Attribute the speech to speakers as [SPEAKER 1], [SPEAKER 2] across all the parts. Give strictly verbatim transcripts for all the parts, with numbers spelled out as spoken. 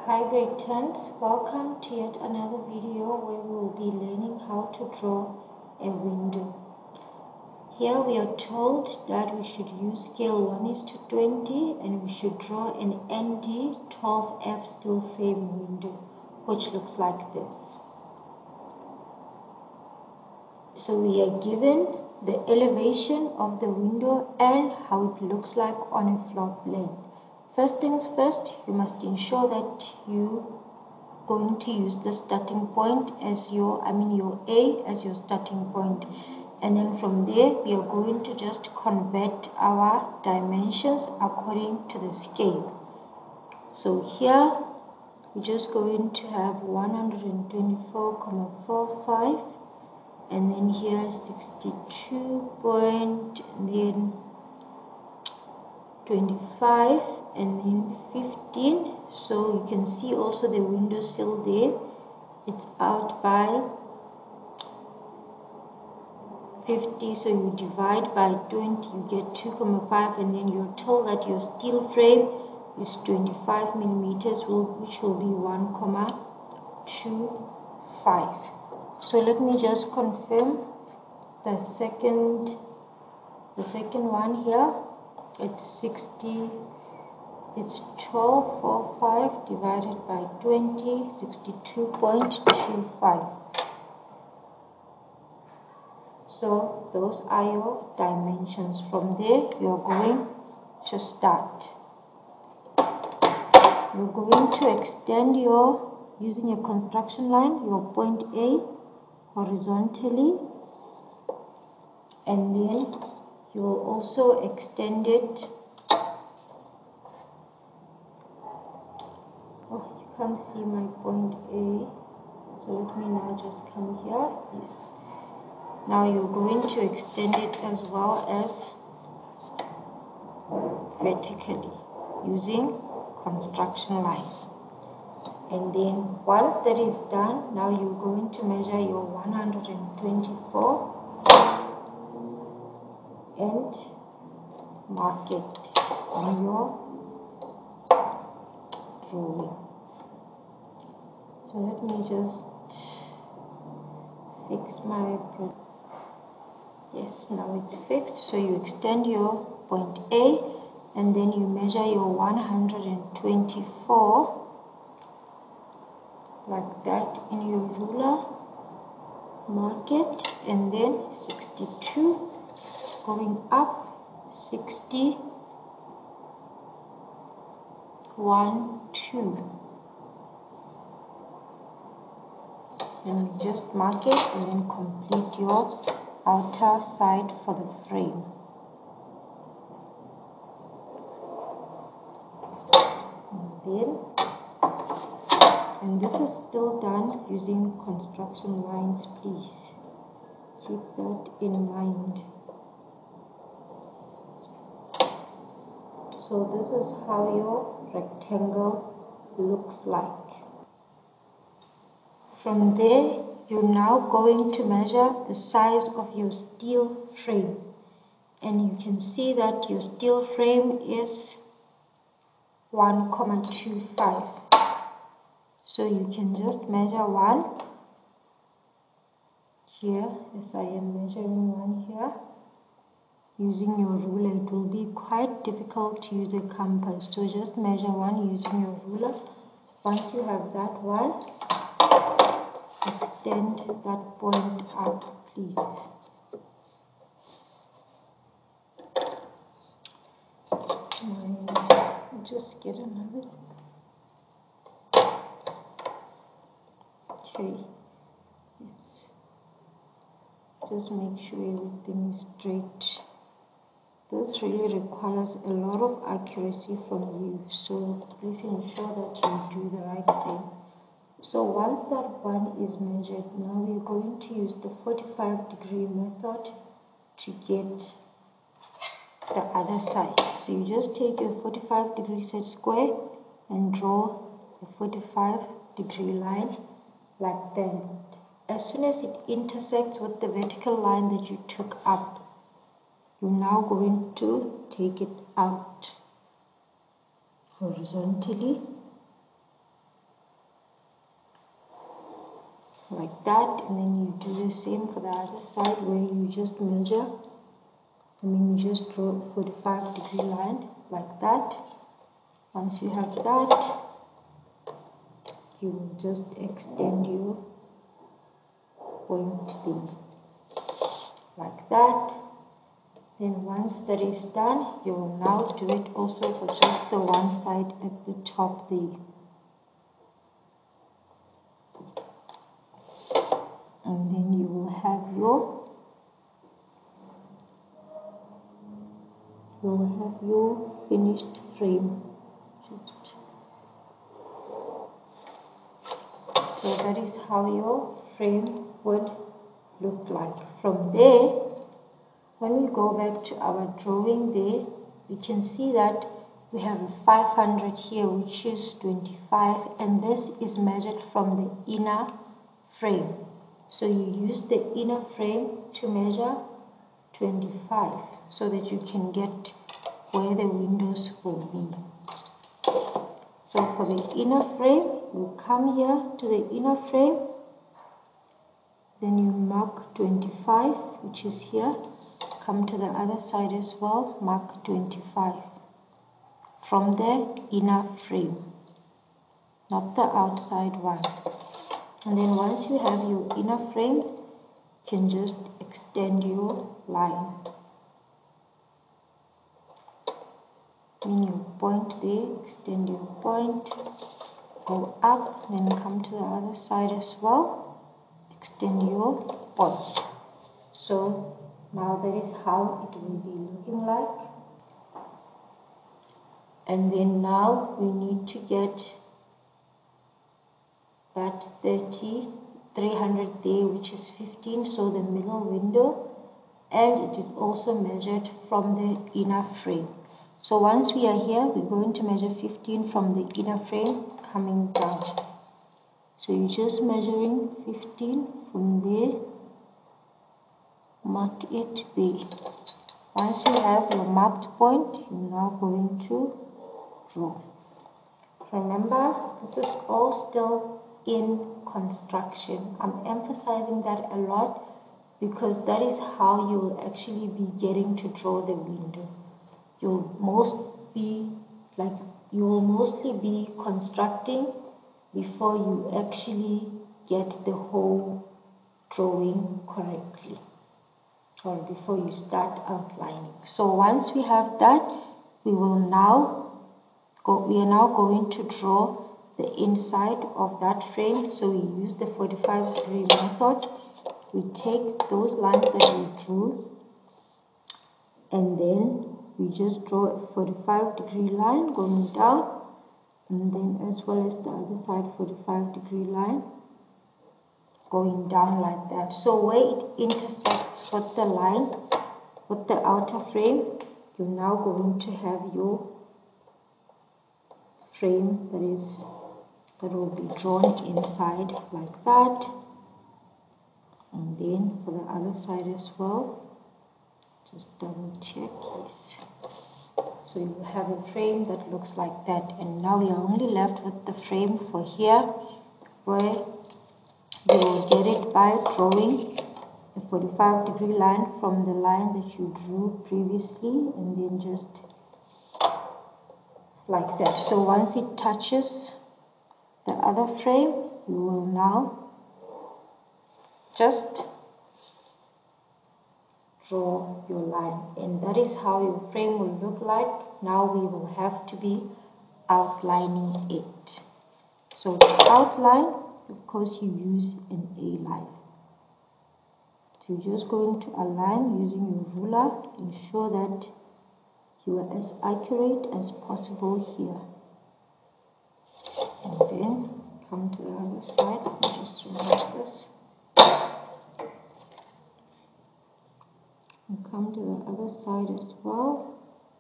[SPEAKER 1] Hi grade tens, welcome to yet another video where we will be learning how to draw a window. Here we are told that we should use scale one is to twenty and we should draw an N D twelve F steel frame window which looks like this. So we are given the elevation of the window and how it looks like on a floor plan. First things first, you must ensure that you are going to use the starting point as your, I mean your A as your starting point. And then from there, we are going to just convert our dimensions according to the scale. So here, we're just going to have one hundred twenty-four point four five. And then here sixty-two point, and then twenty-five, and then fifteen. So you can see also the window sill there, it's out by fifty, so you divide by twenty, you get two point five, and then you're told that your steel frame is twenty-five millimeters, which will be one point two five. So let me just confirm the second the second one here. It's sixty, it's twelve point four five divided by twenty, sixty-two point two five. So those are your dimensions. From there you are going to start. You're going to extend your, using a construction line, your point A horizontally, and then you will also extend it. Oh, you can't see my point A, so let me now just come here. Yes. Now you're going to extend it as well as vertically using construction line. And then once that is done, now you're going to measure your one hundred twenty-four and mark it on your drawing. So let me just fix my project. Yes, now it's fixed. So you extend your point A and then you measure your one hundred twenty-four like that in your ruler, mark it, and then sixty-two going up, sixty, one, two, and you just mark it and then complete your outer side for the frame. And then, and this is still done using construction lines, please keep that in mind. So this is how your rectangle looks like. From there, you're now going to measure the size of your steel frame. And you can see that your steel frame is one point two five. So you can just measure one here, as I am measuring one here. Using your ruler, it will be quite difficult to use a compass, so just measure one using your ruler. Once you have that one, extend that point up, please. And just get another. Okay. Yes. Just make sure everything is straight. This really requires a lot of accuracy from you, so please ensure that you do the right thing. So once that one is measured, now we're going to use the forty-five degree method to get the other side. So you just take your forty-five degree set square and draw a forty-five degree line like that. As soon as it intersects with the vertical line that you took up, you're now going to take it out horizontally like that, and then you do the same for the other side where you just measure, I mean you just draw a forty-five degree line like that. Once you have that, you will just extend your point there like that. Then once that is done, you will now do it also for just the one side at the top there. And then you will have your you will have your finished frame. So that is how your frame would look like. From there, when we go back to our drawing there, we can see that we have a five hundred here, which is twenty-five, and this is measured from the inner frame. So you use the inner frame to measure twenty-five so that you can get where the windows will be. So for the inner frame, you come here to the inner frame, then you mark twenty-five, which is here. Come to the other side as well, mark twenty-five from the inner frame, not the outside one. And then once you have your inner frames, you can just extend your line. Then you point there, extend your point, go up, then come to the other side as well, extend your point. So now that is how it will be looking like. And then now we need to get that thirty, three hundred there, which is fifteen, so the middle window, and it is also measured from the inner frame. So once we are here, we're going to measure fifteen from the inner frame coming down. So you're just measuring fifteen from there, mark it there. Once you have your marked point, you're now going to draw. Remember, this is all still in construction. I'm emphasizing that a lot because that is how you will actually be getting to draw the window. You'll most be like you will mostly be constructing before you actually get the whole drawing correctly, or before you start outlining. So once we have that, we will now go we are now going to draw the inside of that frame. So we use the forty-five degree method. We take those lines that we drew, and then we just draw a forty-five degree line going down, and then as well as the other side forty-five degree line going down like that. So where it intersects with the line, with the outer frame, you're now going to have your frame that is that will be drawn inside like that. And then for the other side as well, just double check, yes. So you have a frame that looks like that, and now we are only left with the frame for here, where you will get it by drawing a forty-five degree line from the line that you drew previously, and then just like that. So once it touches the other frame, you will now just draw your line, and that is how your frame will look like. Now we will have to be outlining it. So to outline, of course, you use an A line. So you're just going to align using your ruler. Ensure that you are as accurate as possible here. And then come to the other side. Just remove this. And come to the other side as well,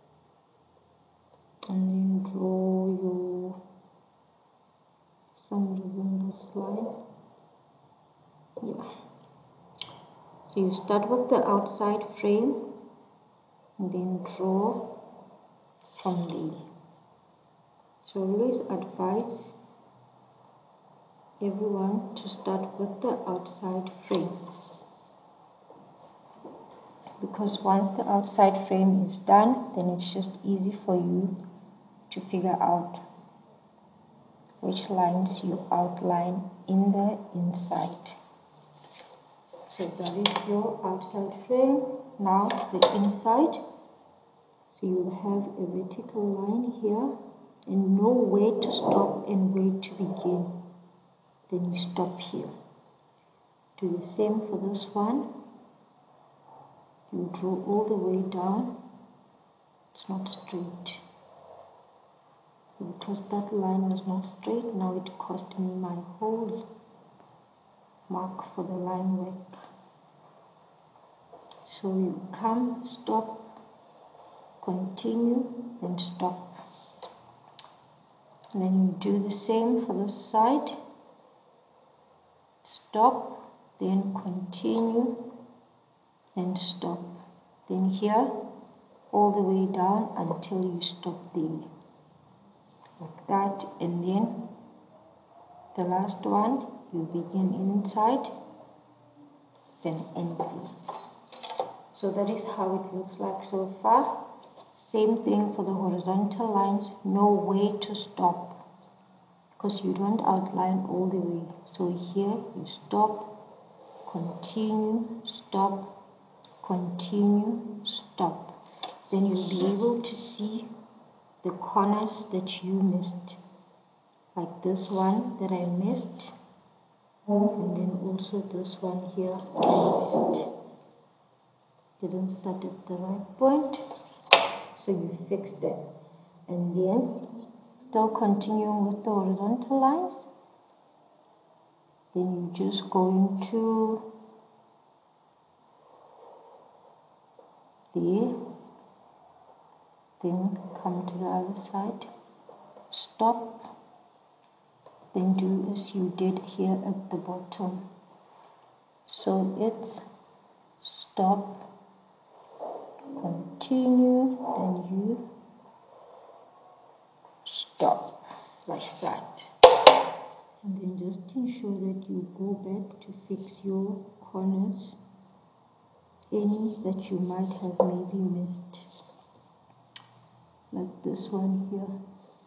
[SPEAKER 1] and then draw your, for some reason this line, yeah. So you start with the outside frame and then draw from there. So always advise everyone to start with the outside frame, because once the outside frame is done, then it's just easy for you to figure out which lines you outline in the inside. So that is your outside frame. Now the inside. So you have a vertical line here and know where to stop and where to begin. Then you stop here. Do the same for this one. You draw all the way down. It's not straight. So because that line was not straight, now it cost me my whole mark for the line work. So you come, stop, continue, then stop. And then you do the same for this side. Stop, then continue, then stop. Then here, all the way down until you stop there. Like that, and then the last one, you begin inside, then end there. So that is how it looks like so far. Same thing for the horizontal lines. Know where to stop, because you don't outline all the way. So here you stop, continue, stop, continue, stop. Then you'll be able to see the corners that you missed, like this one that I missed, and then also this one here I missed. Didn't start at the right point, so you fix them. And then still continuing with the horizontal lines, then you just go into there, then come to the other side, stop, then do as you did here at the bottom. So it's stop, continue, then you stop, like that. And then just ensure that you go back to fix your corners, any that you might have maybe missed, like this one here.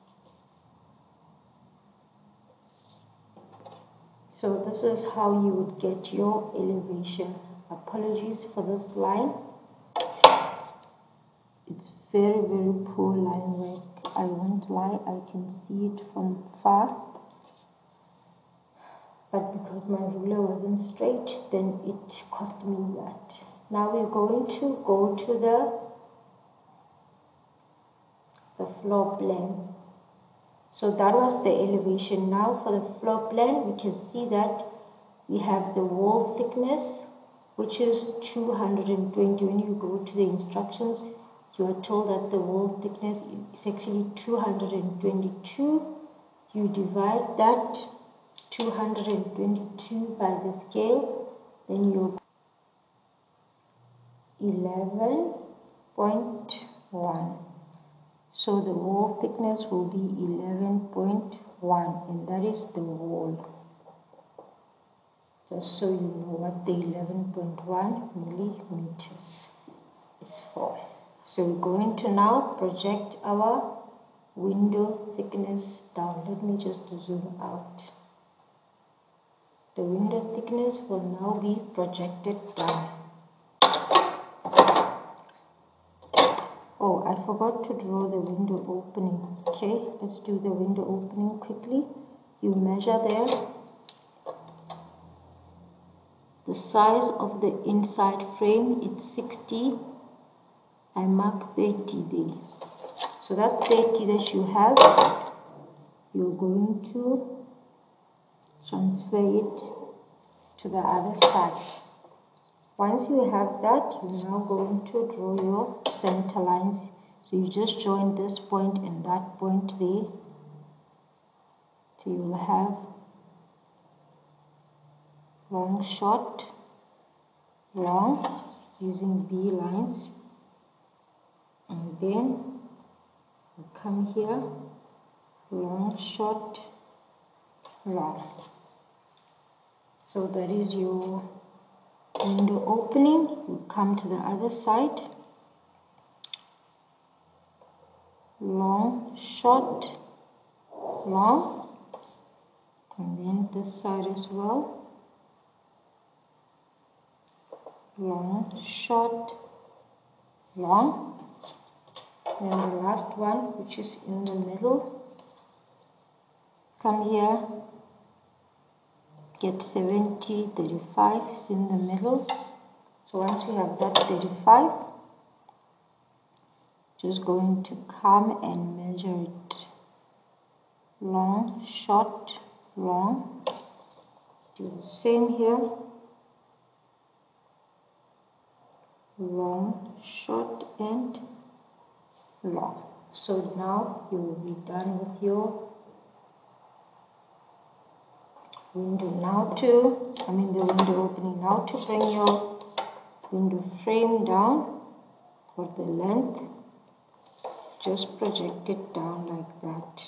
[SPEAKER 1] So this is how you would get your elevation. Apologies for this line. It's very, very poor line work. I won't lie, I can see it from far. But because my ruler wasn't straight, then it cost me that. Now we're going to go to the, the floor plan. So that was the elevation. Now for the floor plan, we can see that we have the wall thickness, which is two hundred twenty. When you go to the instructions, you are told that the wall thickness is actually two hundred twenty-two. You divide that two hundred twenty-two by the scale, then you're eleven point one. So the wall thickness will be eleven point one, and that is the wall. Just so you know what the eleven point one millimeters is for. So we're going to now project our window thickness down. Let me just zoom out. The window thickness will now be projected down. Oh, I forgot to draw the window opening. Okay, let's do the window opening quickly. You measure there. The size of the inside frame is sixty. I mark thirty there. So that thirty that you have, you're going to transfer it to the other side. Once you have that, you're now going to draw your center lines. So you just join this point and that point there. So you will have long, short, long, using B lines. And then you come here, long, short, long. So that is your window opening. You come to the other side, long, short, long, and then this side as well, long, short, long, then the last one, which is in the middle, come here, get seventy, thirty-five is in the middle. So once we have that thirty-five, just going to come and measure it, long, short, long, do the same here, long, short, and long. So now you will be done with your window. Now to, I mean the window opening. Now to bring your window frame down for the length, just project it down like that.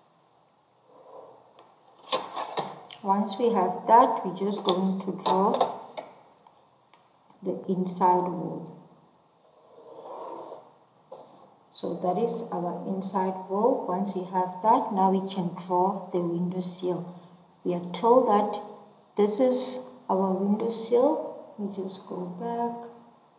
[SPEAKER 1] Once we have that, we're just going to draw the inside wall. So that is our inside wall. Once we have that, now we can draw the window sill. We are told that this is our window sill. We just go back.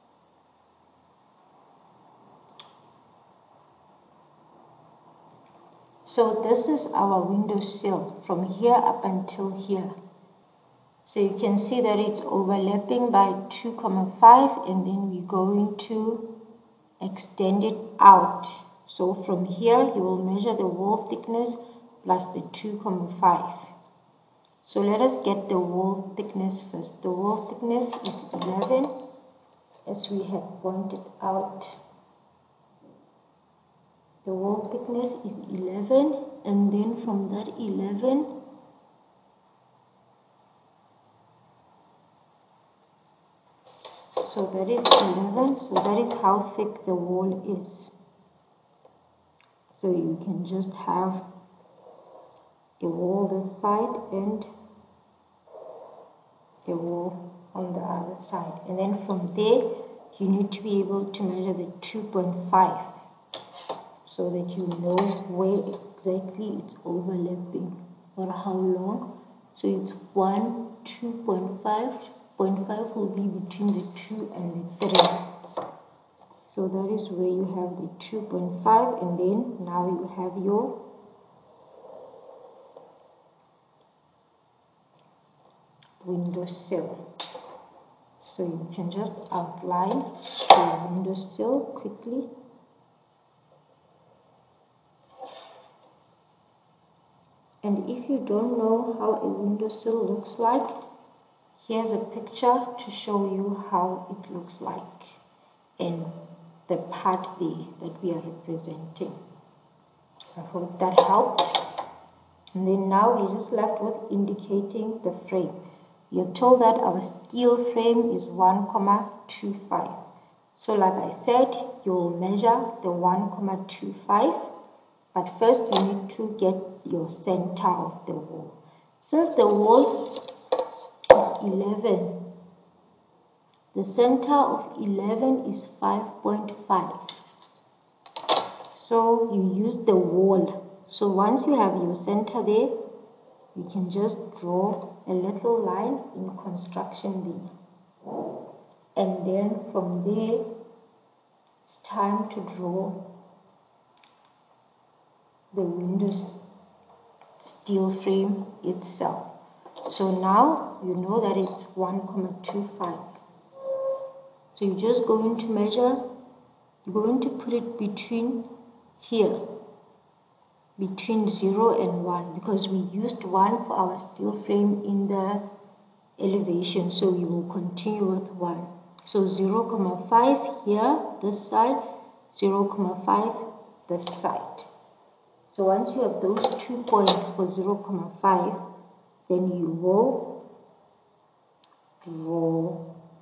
[SPEAKER 1] So this is our window sill from here up until here. So you can see that it's overlapping by two comma five, and then we're going to extend it out. So from here you will measure the wall thickness plus the two comma five. So let us get the wall thickness first. The wall thickness is eleven, as we had pointed out. The wall thickness is eleven, and then from that eleven, so that is eleven, so that is how thick the wall is. So you can just have a wall this side and a wall on the other side, and then from there you need to be able to measure the two point five so that you know where exactly it's overlapping or how long. So it's one, two point five, two point five will be between the two and the three. So that is where you have the two point five, and then now you have your window sill. So you can just outline the window sill quickly. And if you don't know how a window sill looks like, here's a picture to show you how it looks like in the part there that we are representing. I hope that helped. And then now we're just left with indicating the frame. You're told that our steel frame is one comma two five. So like I said, you will measure the one comma two five, but first you need to get your center of the wall. Since the wall is eleven, the center of eleven is five point five. So you use the wall. So once you have your center there, you can just draw a little line in construction there. And then from there, it's time to draw the window steel frame itself. So now you know that it's one comma two five. So you're just going to measure, you're going to put it between here, between zero and one, because we used one for our steel frame in the elevation, so we will continue with one. So zero comma five here, this side, zero comma five this side. So once you have those two points for zero comma five, then you will draw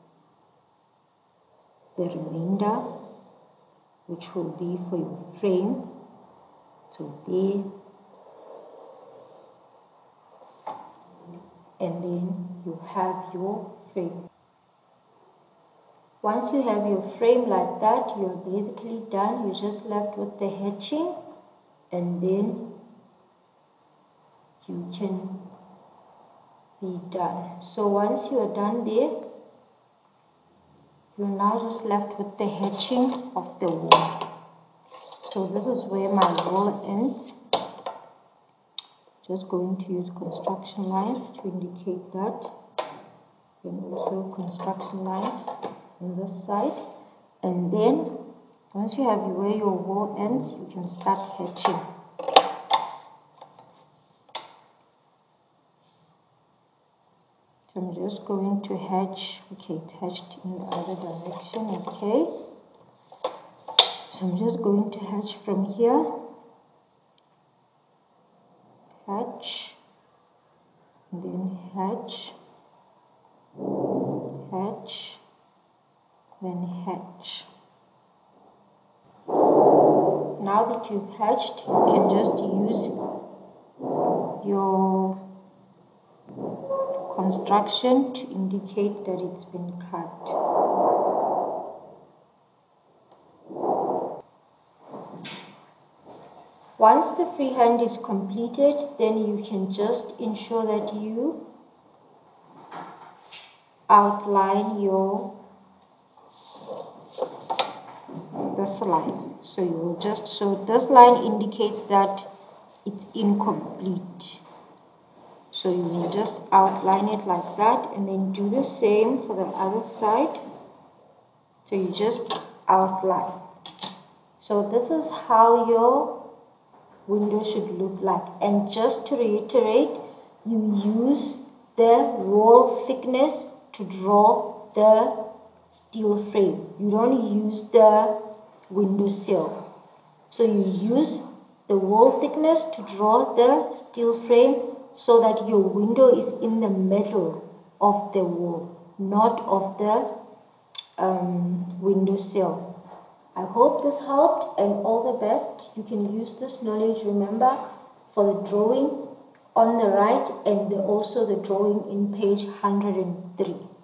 [SPEAKER 1] the remainder, which will be for your frame. So there, and then you have your frame. Once you have your frame like that, you're basically done. You're just left with the hatching, and then you can be done. So once you are done there, you're now just left with the hatching of the wall. So this is where my wall ends. Just going to use construction lines to indicate that, and also construction lines on this side. And then once you have where your wall ends, you can start hatching. So I'm just going to hatch. Okay, it's hatched in the other direction. Okay, so I'm just going to hatch from here. Hatch, and then hatch, hatch, then hatch. Now that you've hatched, you can just use your construction to indicate that it's been cut. Once the freehand is completed, then you can just ensure that you outline your this line. So you will just, so this line indicates that it's incomplete. So you will just outline it like that, and then do the same for the other side. So you just outline. So this is how your window should look like. And just to reiterate, you use the wall thickness to draw the steel frame. You don't use the window sill. So you use the wall thickness to draw the steel frame so that your window is in the middle of the wall, not of the um, window sill. I hope this helped, and all the best. You can use this knowledge, remember, for the drawing on the right, and the, also the drawing in page one hundred and three.